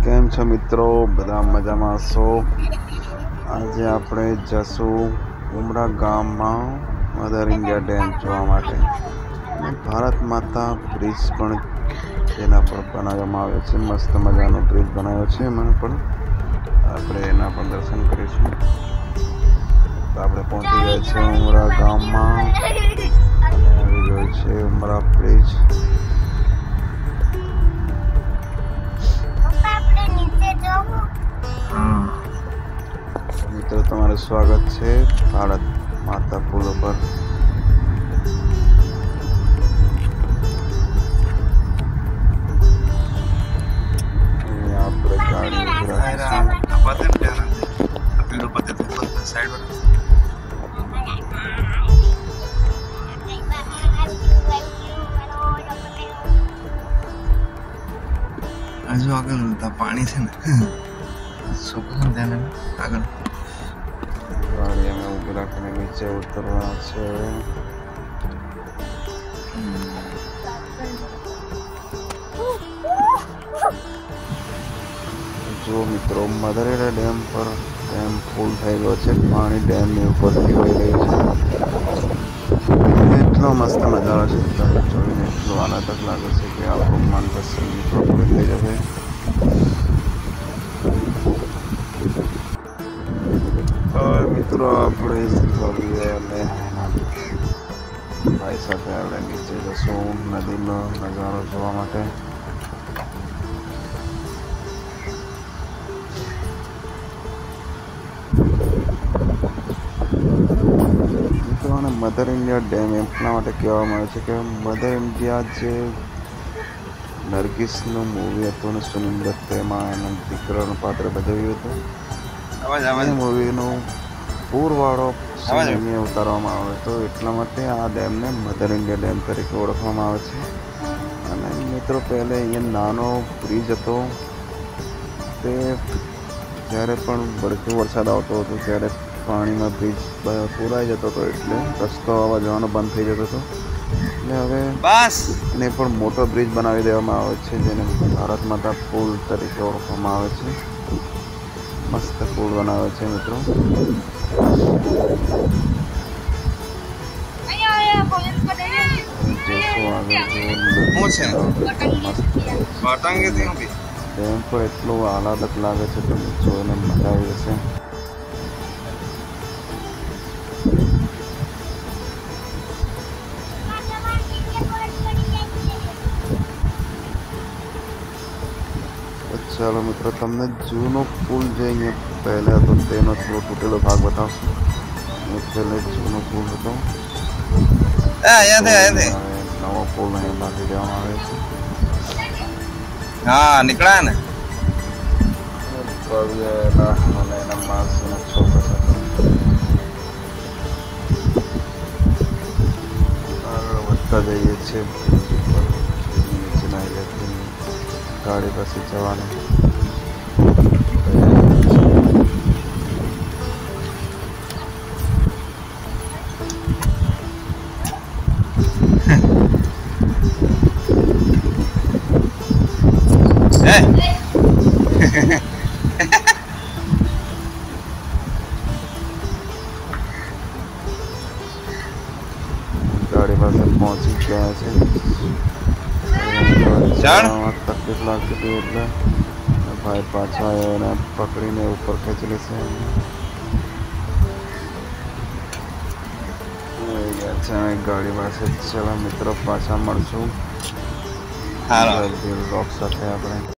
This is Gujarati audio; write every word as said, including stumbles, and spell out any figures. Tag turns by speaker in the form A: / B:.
A: કેમ છો મિત્રો? બધા મજામાં છો? આજે આપણે જશું ઉમરા ગામમાં મધર ઇન્ડિયા ડેમ જોવા માટે અને ભારત માતા બ્રિજ પણ તેના પર બનાવવામાં આવ્યો છે. મસ્ત મજાનો બ્રિજ બનાવ્યો છે. એમાં પણ આપણે એના પણ દર્શન કરીશું. તો આપણે પહોંચી ગયા છે ઉમરા ગામમાં અને આવી ગયો છે ઉમરા બ્રિજ. મિત્રો તમારું સ્વાગત છે ભારત માતા પુલ પર. આપણે ગાડી
B: હજુ આગળ પાણી છે ને શું ધ્યાન આગળ
A: ગાડી અમે ઉભી રાખીને નીચે ઉતરવા છે. જો મિત્રો મધર ઇન્ડિયા ડેમ પર ડેમ ફૂલ થઈ ગયો છે. પાણી ડેમની ઉપરથી વહી રહ્યું છે. એટલો મસ્ત નજારો છે. તમે જોઈને એટલો આનંદક લાગે છે કે આપણું મનપસંદ મિત્રો પૂરી થઈ જશે. મિત્રો આપણે જોઈએ અને ભાઈ સાથે આપણે નીચે જશું નદીનો નજારો જોવા માટે. મિત્રો અને મધર ઇન્ડિયા ડેમ એટલા માટે કહેવામાં આવે છે કે મધર ઇન્ડિયા જે નરગિસનું મૂવી હતું ને સુનિલ દત્તે એમાં એના દીકરાનું પાત્ર ભજવ્યું હતું. એ મૂવીનું પૂરવાળો સીન ઉતારવામાં આવે તો એટલા માટે આ ડેમને મધર ઇન્ડિયા ડેમ તરીકે ઓળખવામાં આવે છે. અને મિત્રો પહેલે અહીંયા નાનો બ્રિજ હતો. તે જ્યારે પણ ભરપૂર વરસાદ આવતો હતો ત્યારે પાણીમાં બ્રિજ પૂરાઈ જતો હતો એટલે રસ્તો આવવા જવાનો બંધ થઈ જતો હતો. એટલે હવે એને પણ મોટો બ્રિજ બનાવી દેવામાં આવે છે જેને ભારત માતા પુલ તરીકે ઓળખવામાં આવે છે. મસ્ત પુલ બનાવે છે મિત્રો. ડેમ પર એટલું આહલાદક લાગે છે તમે જોઈને મજા આવી જશે. ચાલો મિત્રો તમને જૂનો પુલ જે અહીંયા પહેલા હતો તેનો થોડો તૂટેલો ભાગ બતાવશું. પહેલે જૂનો પુલ હતો. નવો પુલ અહીં બાંધી દેવામાં આવે છે.
B: હા નીકળ્યા ને
A: અને એના માસીના છોકરા સાથે આગળ વધતા જઈએ છીએ. નીચેના ઇલેક્ટ્રિક ગાડી પાસે જવાનું. ગાડી પાસે પહોંચી ગયા છે. તકલીફ લાગતી હતી એટલે ભાઈ પાછા આવ્યો એને પકડીને ઉપર ખેંચી લેશે. ગાડી પાસે ચલો મિત્રો પાછા મળશું બ્લોગ સાથે આપણે.